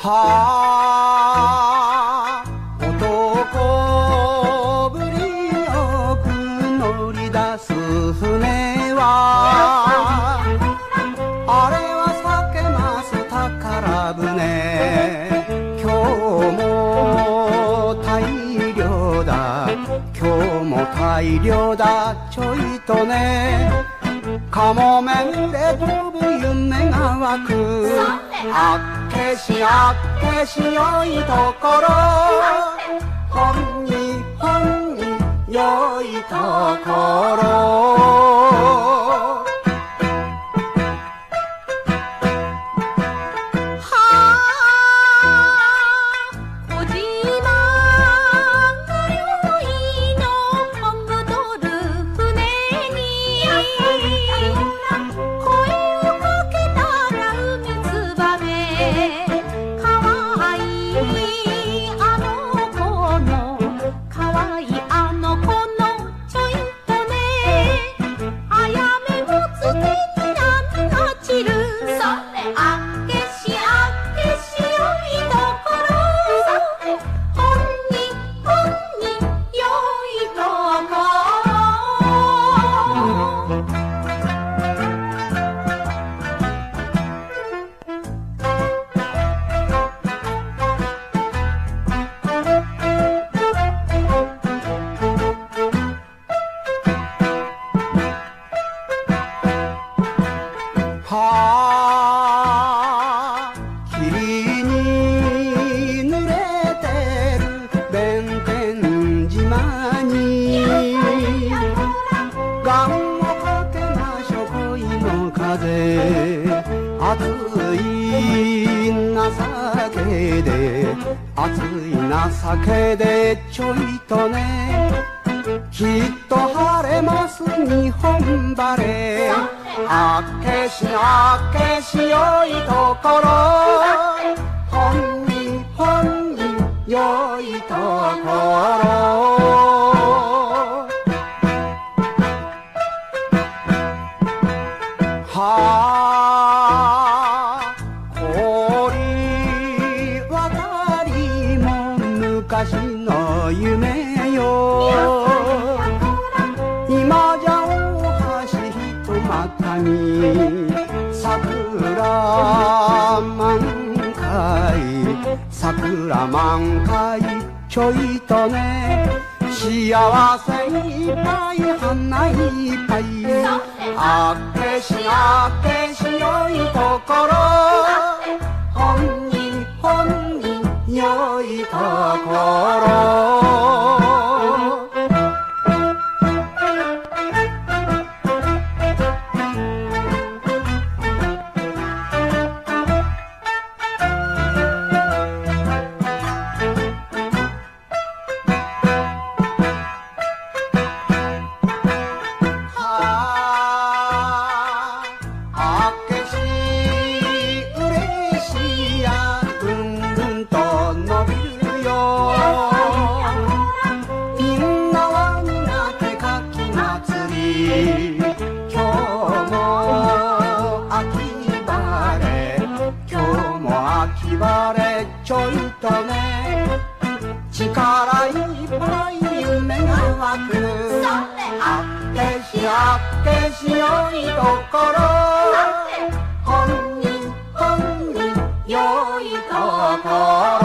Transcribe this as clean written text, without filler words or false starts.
はあ、男ぶりよく乗り出す船は、あれは避けます宝船。今日も大漁だ、今日も大漁だ、ちょいとね、かもめんで飛ぶ夢が湧く。あっけしあっけしよいところ、ほんにほんによいところ。はあ、霧に濡れてる弁天島に願をかけましょ恋の風。熱い情けで熱い情けでちょいとね、きっと晴れます日本晴れ。あっけしあっけしよいところ、ほんにほんによいところ。はあ、氷渡りも昔の夢よ。今じゃ大橋ひとまたに桜満開、桜満開ちょいとね、幸せいっぱい花いっぱい。あっけしあっけしよいところ、ほんにほんによいところ。ちょいとね、力いっぱい夢が湧く。あっけしあっけしよいところ、ほんにほんによいところ。